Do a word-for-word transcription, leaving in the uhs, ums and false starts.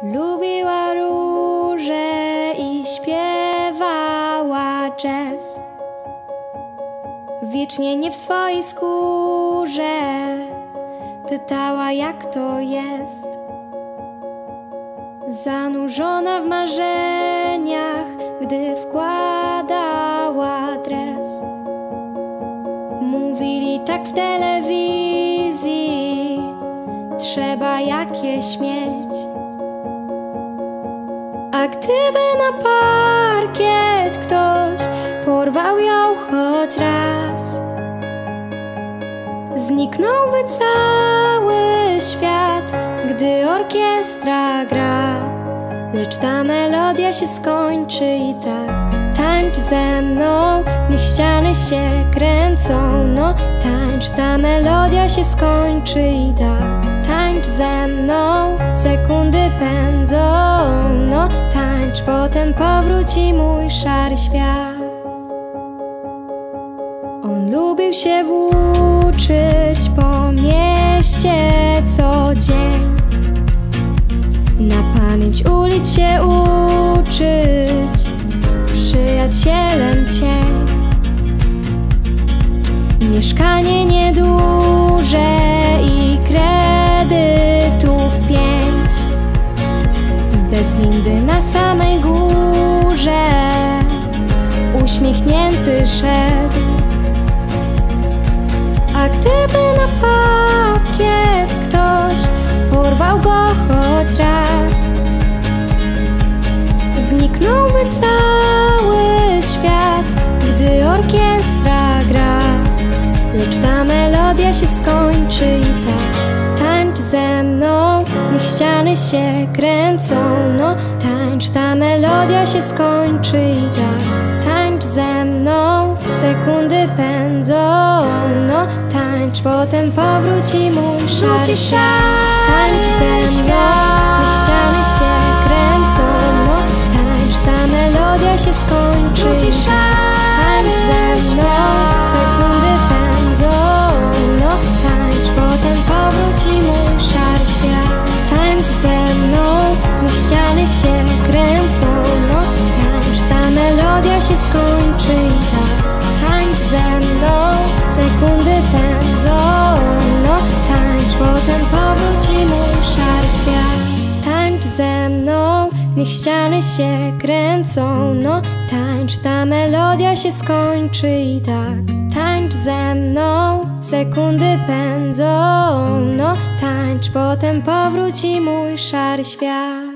Lubiła róże i śpiewała jazz. Wiecznie nie w swojej skórze pytała, jak to jest. Zanurzona w marzeniach, gdy wkładała dres. Mówili tak w telewizji, trzeba jakieś mieć. A gdyby na parkiet ktoś porwał ją choć raz, zniknąłby cały świat, gdy orkiestra gra. Lecz ta melodia się skończy i tak. Tańcz ze mną, niech ściany się kręcą. No tańcz, ta melodia się skończy i tak. Tańcz ze mną, sekundy pędzą. No tańcz, potem powróci mój szary świat. On lubił się włóczyć po mieście co dzień, na pamięć ulic się uczyć, przyjacielem cień. Mieszkanie nieduże i kredytów pięć, bez windy na samej górze, uśmiechnięty szedł. A gdyby na parkiet ktoś porwał go choć raz, zniknąłby cały świat, gdy orkiestra gra. Lecz ta melodia się skończy i tak. Tańcz ze mną, niech ściany się kręcą. No tańcz, ta melodia się skończy i tak. Tańcz ze mną, sekundy pędzą. No tańcz, potem powróci mój szary świat. Tańcz ze mną, niech ściany się kręcą. No tańcz, ta melodia się skończy i tak. Tańcz ze mną, sekundy pędzą. No tańcz, potem powróci mój szary świat. Tańcz ze mną, niech ściany się kręcą. No tańcz, ta melodia się skończy i tak. Tańcz ze mną, sekundy pędzą. No tańcz, potem powróci mój szary świat. Tańcz ze mną, niech ściany się kręcą. No tańcz, ta melodia się skończy i tak. Tańcz ze mną, sekundy pędzą. No tańcz, potem powróci mój szary świat.